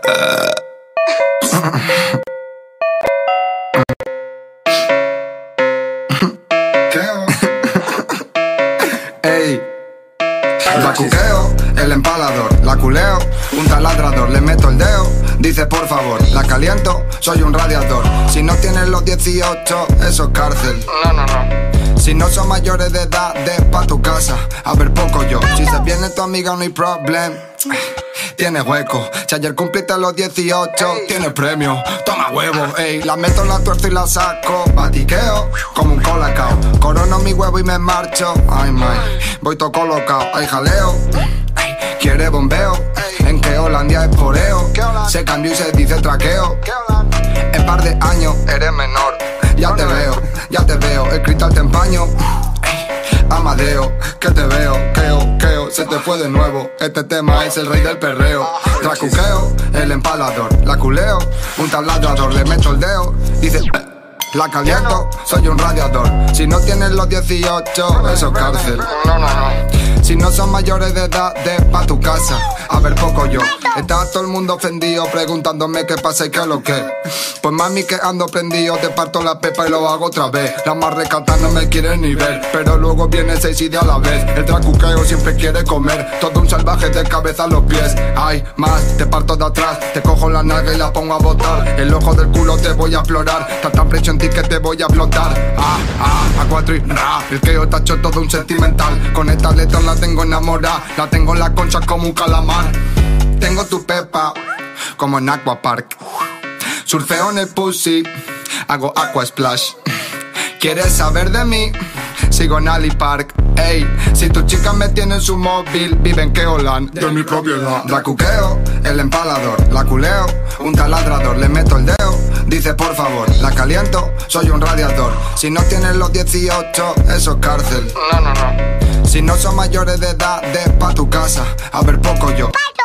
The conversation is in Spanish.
Ey, la cuqueo, el empalador, la culeo, un taladrador, le meto el dedo, dice por favor, la caliento, soy un radiador. Si no tienes los 18, eso es cárcel. No. Si no son mayores de edad, pa' tu casa, a ver poco yo. Si se viene tu amiga no hay problem, tiene hueco. Si ayer cumpliste los 18, tiene premio. Toma huevo, ey, la meto, la tuerzo y la saco. Batiqueo como un colacao. Corono mi huevo y me marcho. Ay, my, voy todo colocado. Ay, jaleo, quiere bombeo. En que Holandia es poreo. Se cambió y se dice traqueo. En par de años eres menor. Ya te veo, el cristal te empaño. Amadeo, que te veo, queo, se te fue de nuevo. Este tema es el rey del perreo. Tracuqueo, el empalador, la culeo, un taladrador, le meto el dedo, dice la caliento, soy un radiador. Si no tienes los 18, eso es cárcel. No. Si no son mayores de edad, pa' tu casa, a ver poco yo. Está todo el mundo ofendido preguntándome qué pasa y qué es lo que. Pues mami que ando prendido, te parto la pepa y lo hago otra vez. Las más recatas no me quieren ni ver, pero luego viene 6 ideas a la vez. El tracuqueo siempre quiere comer, todo un salvaje de cabeza a los pies. Ay, más, te parto de atrás, te cojo la nalga y la pongo a botar. El ojo del culo te voy a explorar, tanta presión en ti que te voy a explotar. A 4 y ra, el queo está hecho todo un sentimental. Con esta letra la tengo enamorada, la tengo en la concha como un calamar. Tengo tu pepa, como en Aquapark. Surfeo en el pussy, hago aqua splash. ¿Quieres saber de mí? Sigo en Ali Park. Ey, si tu chica me tiene en su móvil, vive en Keolan, de mi propiedad. La cuqueo, el empalador, la culeo, un taladrador, le meto el dedo, dice por favor, la caliento, soy un radiador. Si no tienes los 18, eso es cárcel. No. Si no son mayores de edad, pa' tu casa, a ver poco yo.